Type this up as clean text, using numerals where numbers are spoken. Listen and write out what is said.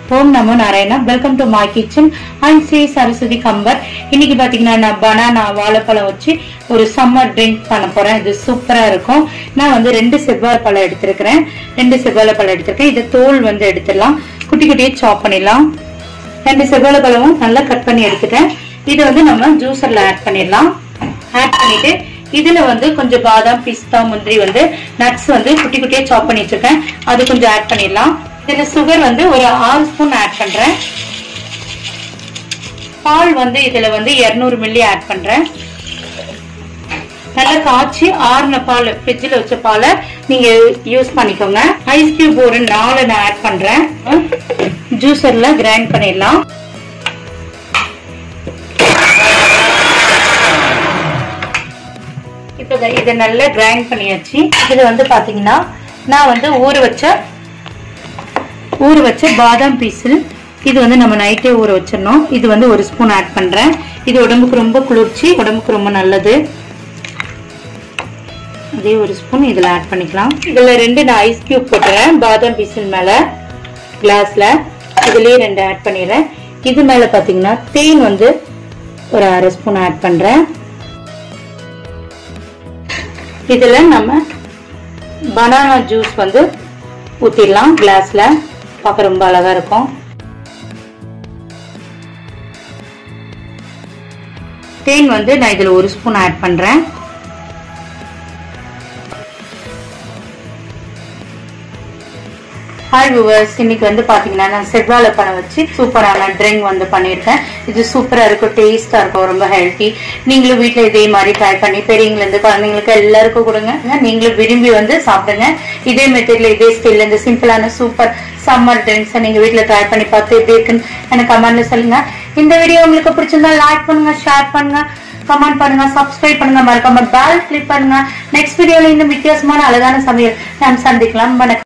ஓம் நமோ Narayana. Welcome to my kitchen. I'm Sri Saraswathi Kambar. இன்னைக்கு பாத்தீங்கன்னா நான் பனானா வாழைப்பழம் வச்சு ஒரு சம்மர் ட்ரிங்க் பண்ண போறேன். இது சூப்பரா இருக்கும். நான் வந்து 2 செவ்வாழைப்பழம் எடுத்திருக்கிறேன். 2 செவ்வாழைப்பழம் எடுத்திருக்கேன். இதை தோல் வந்து எடுத்துடலாம். குட்டி குட்டியே சாப் பண்ணிடலாம். 2 செவ்வாழைப்பழமும் நல்லா கட் பண்ணி எடுத்துட்டேன். இதை வந்து நம்ம ஜூஸர்ல ஆட் பண்ணிடலாம். ஆட் பண்ணிட்டு இதுல வந்து கொஞ்சம் பாதாம், பிஸ்தா, முந்திரி வந்து நட்ஸ் வந்து குட்டி குட்டியே சாப் பண்ணி வச்சிருக்கேன். அது கொஞ்சம் ஆட் பண்ணிடலாம். இதுல சுகர் வந்து ஒரு 6 ஸ்பூன் ஆட் பண்றேன். பால் வந்து இதுல வந்து 200 மில்லி ஆட் பண்றேன். நல்லா காய்ச்சி ஆறுன பால், ஃப்ரிட்ஜில் வச்ச பாலை நீங்க யூஸ் பண்ணிக்கோங்க. ஐஸ் கியூப் ஒரு 4 நான் ஆட் பண்றேன். ஜூஸர்ல கிரைண்ட் பண்ணிடலாம். இப்போ இதை நல்லா கிரைண்ட் பண்ணியாச்சு. இது வந்து பாத்தீங்கன்னா நான் வந்து ஊற வச்ச பாதாம் பீஸில் இது வந்து நம்ம நைட்டே ஊற வச்சிடணும். இது வந்து 1 ஸ்பூன் ஆட் பண்றேன். இது உடம்புக்கு ரொம்ப குளிர்ச்சி, உடம்புக்கு ரொம்ப நல்லது. அதே 1 ஸ்பூன் இதுல ஆட் பண்ணிக்கலாம். இதுல 2 நான் ஐஸ் கியூப் போட்டுறேன். பாதாம் பீஸில் மேல கிளாஸ்ல இதுலயே 2 ஆட் பண்ணிடுறேன். இது மேல பாத்தீங்கன்னா தேன் வந்து ஒரு 1/2 ஸ்பூன் ஆட் பண்றேன். இதுல நம்ம பனானா ஜூஸ் வந்து ஊத்திடலாம். கிளாஸ்ல பார்க்க ரொம்ப அழகா இருக்கும். தேன் வந்து நான் இதுல 1 ஸ்பூன் ஆட் பண்றேன். ஹாய் வியூவர்ஸ், இன்னைக்கு வந்து பாத்தீங்கன்னா நான் செவ்வாழைப்பழம் வச்சு சூப்பரான ட்ரிங்க் வந்து பண்ணிருக்கேன். இது சூப்பரா இருக்கும், டேஸ்டா இருக்கும், ரொம்ப ஹெல்த்தி. நீங்களும் வீட்டுல இதே மாதிரி ட்ரை பண்ணி பெரியவங்க இருந்து குழந்தைங்களுக்கு எல்லாருக்கும் கொடுங்க. நீங்களும் விரும்பி வந்து சாப்பிடுங்க. இதே மெத்தட்ல இதே ஸ்டைல்ல இந்த சிம்பிளான சூப்பர் சம்மர் ட்ரிங்க்ஸ் நீங்க வீட்டுல ட்ரை பண்ணி பார்த்து எப்படி இருக்குன்னு எனக்கு கமெண்ட்ல சொல்லுங்க. இந்த வீடியோ உங்களுக்கு பிடிச்சிருந்தா லைக் பண்ணுங்க, ஷேர் பண்ணுங்க, கமெண்ட் பண்ணுங்க, சப்ஸ்கிரைப் பண்ணுங்க, மறக்காம பெல் கிளிக் பண்ணுங்க. நெக்ஸ்ட் வீடியோல இன்னும் வித்தியாசமான அழகான சமையல் நாம் சந்திக்கலாம். வணக்கம்.